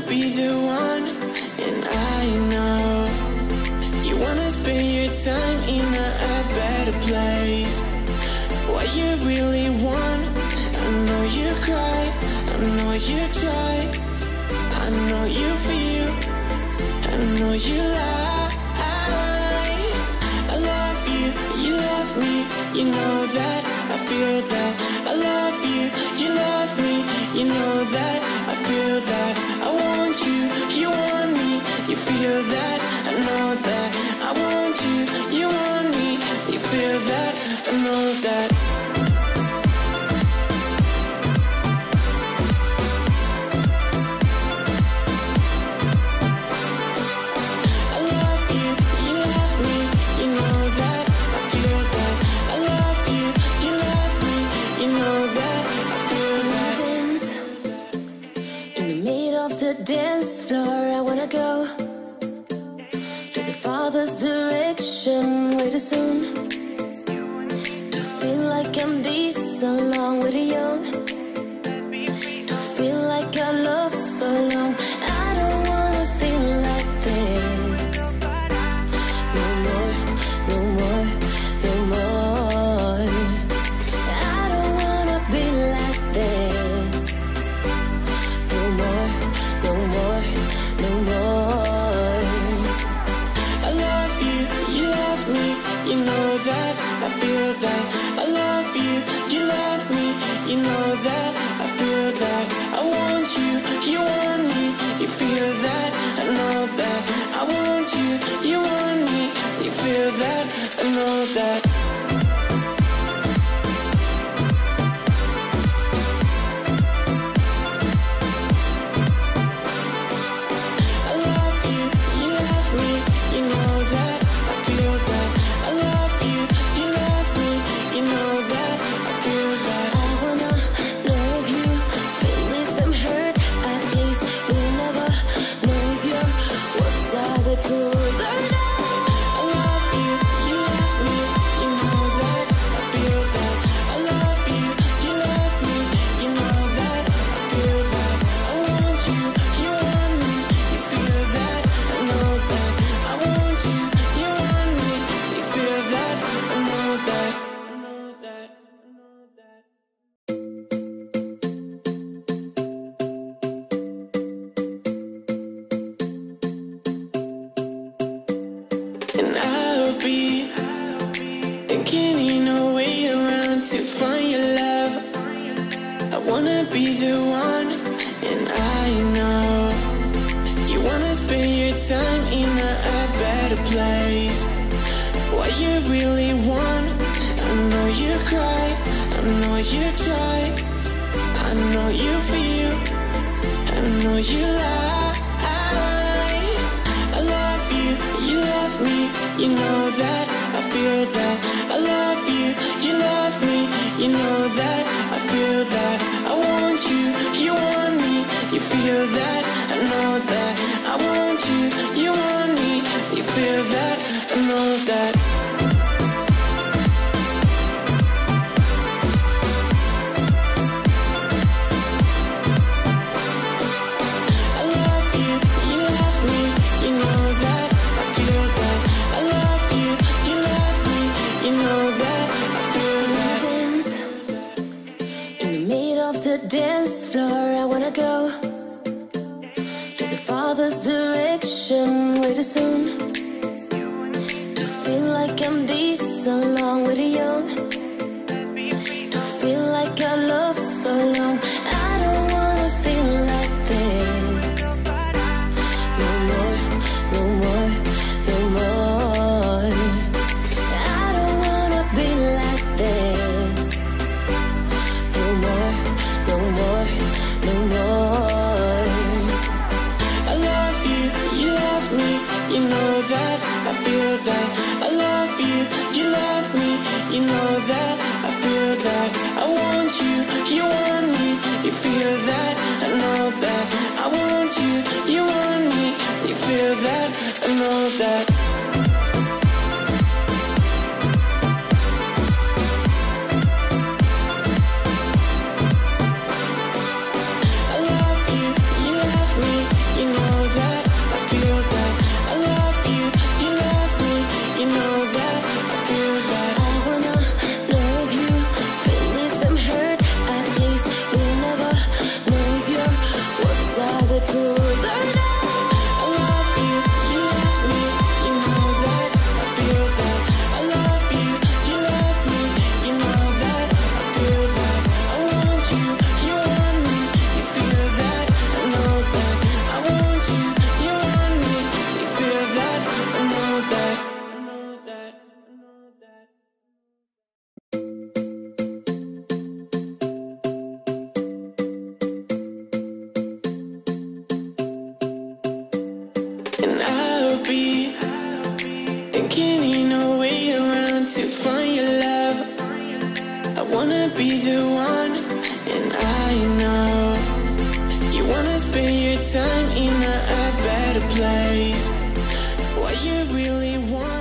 be the one, and I know you wanna spend your time in a better place. What you really want, I know you cry, I know you try, I know you feel, I know you lie. I love you, you love me, you know that, I feel that. I love you, you love me, you know that, I feel that. I want you, you want me, you feel that, I know that. I want you, you want me, you feel that, I know that. Dance floor, I wanna go to the Father's direction way too soon, to feel like I'm this along with the young, to feel like I love so long. I don't wanna feel like this no more, no more, no more. I don't wanna be like this no more, no more, no more. I love you, you love me, you know that, I feel that. I love you, you love me, you know that, I feel that. I want you, you want me, you feel that, I know that. I want you, you want me, you feel that, I know that. Be the one, and I know you wanna spend your time in a better place. What you really want, I know you cry, I know you try, I know you feel, I know you lie. I love you, you love me, you know that, I feel that. I love you, you love me, you know that, I feel that. I want you, you want me, you feel that, I know that. I want you, you want me, you feel that, I know that. I love you, you love me, you know that, I feel that. I love you, you love me, you know that, I feel that. Dance in the middle of the dance floor, I wanna go to the Father's direction way too soon, to feel like I'm this along with the young, to feel like I love so long. I don't wanna feel like this no more, no more, no more. I don't wanna be like this no more, no more, no more. I love you, you love me, you know that, I feel that. I love you, you love me, you know that, I feel that. I want you, you want me, you feel that, I know that. I want you, you want me, you feel that, I know that. I love you, you love me, you through the night. I love you, you love me, you know that, I feel that. I love you, you love me, you know that, I feel that. I want you, you want me, you feel that, I know that. I want you, you want me, you feel that, I know that. I know that, I know that. And I'll be thinking in a way around to find your love. I wanna be the one, and I know you wanna spend your time in a better place. What you really want